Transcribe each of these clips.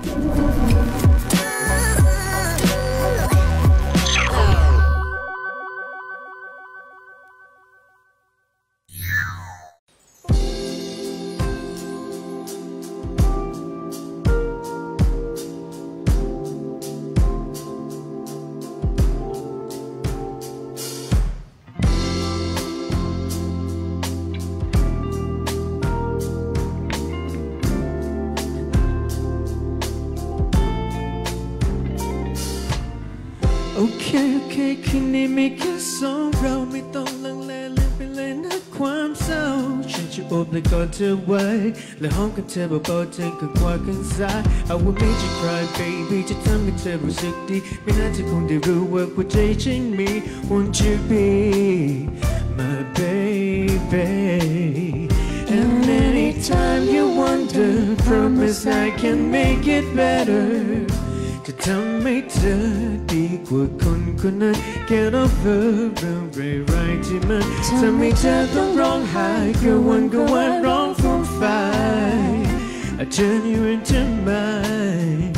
โอเคคืนนี้มีแค่สองเราไม่ต้องลังเลลืมไปเลยนะความเศร้าฉันจะโอบและกอดเธอไว้และหอมกับเธอเบาๆเธอก็กวาดกันซ้าย I will make you cry baby จะทำให้เธอรู้สึกดีไม่น่าจะคงได้รู้ว่าหัวใจฉันมี Won't you be my baby And anytime you wonder Promise I can make it betterจะทำให้เธอดีกว่าคนคนนั้น Get over เรื่องร้ายๆที่มันทำให้เธอต้องร้องไห้ก็วันร้องฟูมฟาย I turn you into mine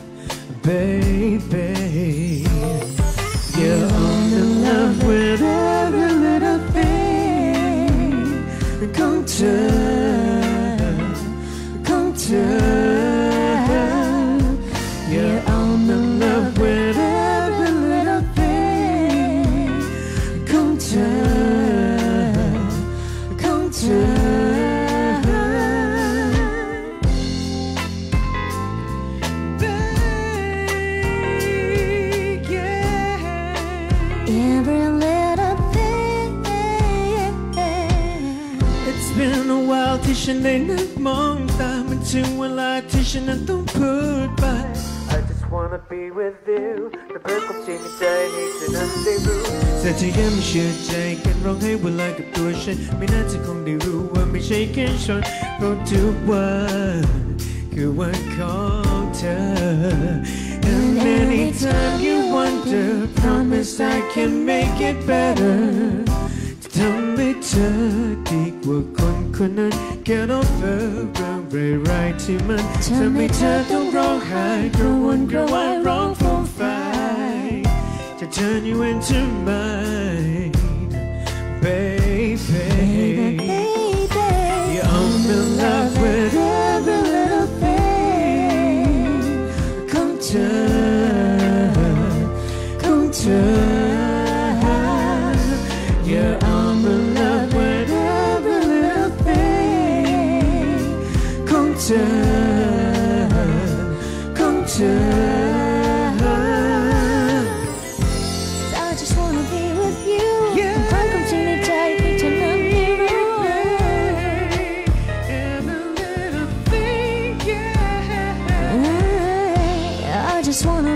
baby You're all in love with every little thing ของเธอYou're all in love with every little thing ของเธอ Every little thing It's been a while ที่ฉันได้นึกมองตามันถึงเวลาที่ฉันนั้นต้องพูดไป I just wanna be with you แต่เพื่อความจริงในใจให้เธอนั้นได้รู้แต่เธอยังไม่เชื่อใจกันร้องให้เวลากับตัวฉันไม่น่าจะคงได้รู้ว่าไม่ใช่แค่ฉันเพราะทุกวันคือวันของเธอ And anytime you wonder Promise I can make it better จะทำให้เธอดีกว่าคนนั้น Get over เรื่องร้ายๆที่มันทำให้เธอต้องร้องไห้กระวนกระวายร้องฟูมฟายจะ turn you into mine baby You're all in love with every little thing ของเธอYou're all in love with every little thing ของเธอ I just wanna be with you ความจริงในใจให้เธอนั้นได้รู้ Every little thing I just wanna